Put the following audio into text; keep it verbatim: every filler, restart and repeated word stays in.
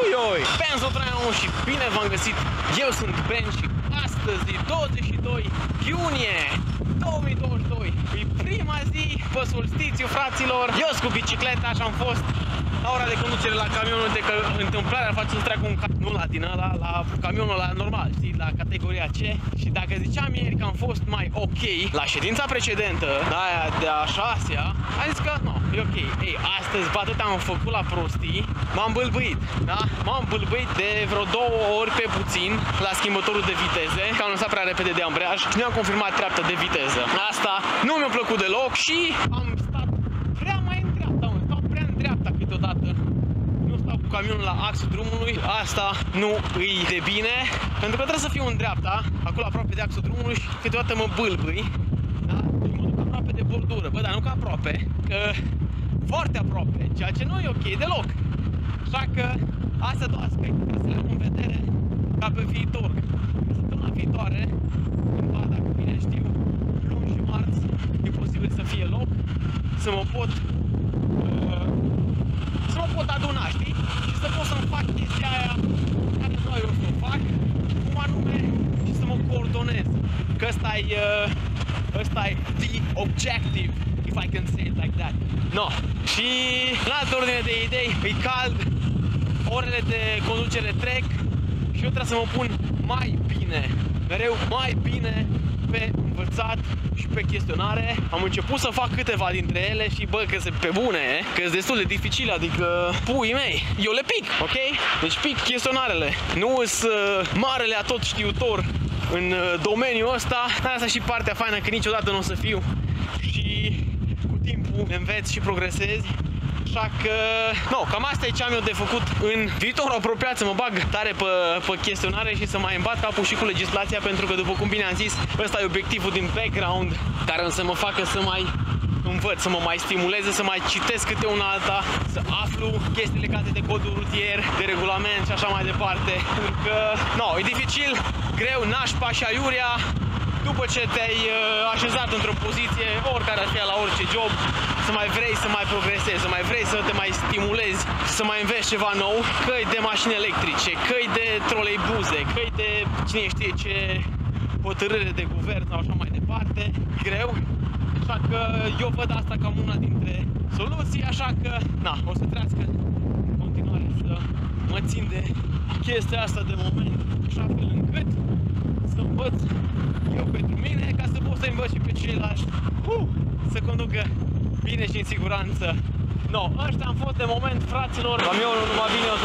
Ui, ui! Benzo Traian și bine v-am găsit! Eu sunt Ben și astăzi, douăzeci și doi iunie două mii douăzeci și doi, e prima zi pe solstițiu, fraților! Eu sunt cu bicicleta și am fost la ora de conducere la camionul de că întâmplarea face să treacă un cam... nu la din ăla, la camionul la normal, știi, la categoria C. Și dacă ziceam ieri că am fost mai ok la ședința precedentă, la aia de a șasea, am zis că nu, e ok. Ei, astăzi, bă, atât am făcut la prostii, m-am bâlbâit, da? M-am bâlbâit de vreo două ori pe puțin la schimbătorul de viteze, că am lăsat prea repede de ambreiaj și nu am confirmat treaptă de viteză. Asta nu mi-a plăcut deloc și am stat prea mai în dreapta, mă, stau prea în dreapta câteodată. Nu stau cu camionul la axul drumului, asta nu îi de bine, pentru că trebuie să fiu în dreapta, acolo aproape de axul drumului și câteodată mă bâlbâi, da? Și mă duc aproape de bordură, bă, dar nu ca aproape, că foarte aproape, ceea ce nu e ok deloc. Așa că astea două aspecte trebuie să le am în vedere ca pe viitor. Săptămâna viitoare, cândva, dacă bine știu, luni și marți, e posibil să fie loc, să mă pot uh, să mă pot aduna, știi? Și să pot să-mi fac chestia aia care noi o să o fac, cum anume, și să mă coordonez. Că ăsta-i uh, ăsta-i the objective, if I can say it like that. No. Și în altă ordine de idei, e cald, orele de conducere trec și eu trebuie să mă pun mai bine, mereu mai bine pe învățat și pe chestionare. Am început să fac câteva dintre ele și bă, că se pe bune, că sunt destul de dificile, adică puii mei, eu le pic, ok? Deci pic chestionarele. Nu sunt uh, marele atot știutor în uh, domeniul ăsta, dar asta și partea faină, că niciodată nu o să fiu și cu timpul înveți și progresezi. Așa că, no, cam asta e ce am eu de făcut în viitorul apropiat, să mă bag tare pe, pe chestionare și să mai îmbat capul și cu legislația, pentru că, după cum bine am zis, ăsta e obiectivul din background, care să mă facă să mai învăț, să mă mai stimuleze, să mai citesc câte una alta, să aflu chestii legate de codul rutier, de regulament și așa mai departe. Pentru că, no, e dificil, greu, nașpa și aiurea. După ce te-ai uh, așezat într-o poziție, oricare ar fi la orice job, să mai vrei să mai progresezi, să mai vrei să te mai stimulezi, să mai înveți ceva nou, că-i de mașini electrice, că-i de troleibuze, că-i de cine știe ce hotărâre de guvern sau așa mai departe, greu. Așa că eu văd asta ca una dintre soluții, așa că, na, o să trească în continuare să mă țin de chestia asta de moment, așa fel încât să învăț eu pentru mine, ca să pot să învăț și pe ceilalți uh, să conducă bine și în siguranță. No, ăștia am fost de moment, fraților. Camionul numai vine o